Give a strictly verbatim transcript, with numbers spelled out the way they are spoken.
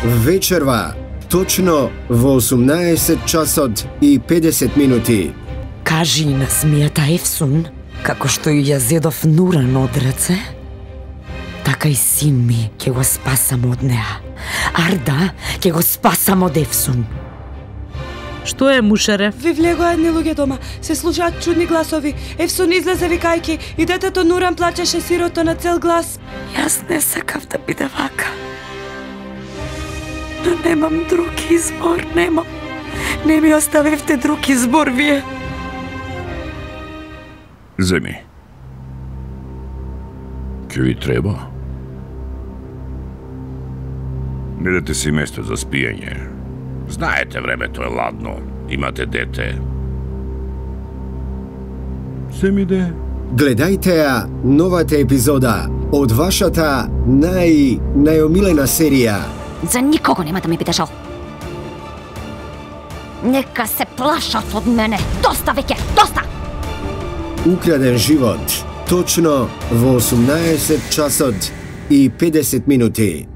вечерва, точно во осумнаесет часот и педесет минути. Кажи на смијата Ефсун, како што ја зедов Нуран од раце, така и син ми ќе го спасам од неа. Арда ќе го спасам од Ефсун. Што е, Мушереф? Ви влегоа едни луѓе дома. Се слушаат чудни гласови. Ефсун излезе викајки и детето Нуран плачеше сирото на цел глас. Јас не сакав да биде вака. Но немам друг избор, немам. Не ми оставивте друг избор вие. Земи. Ке ви треба? Недете си место за спиење. Знаете, времето е ладно. Имате дете. Земи де. Гледајте ја новата епизода од вашата нај најомилена серија. За никого нема да ми бидеш жал. Нека се плашат од мене. Доста веќе, доста! Украден живот, точно во осумнаесет часот и педесет минути.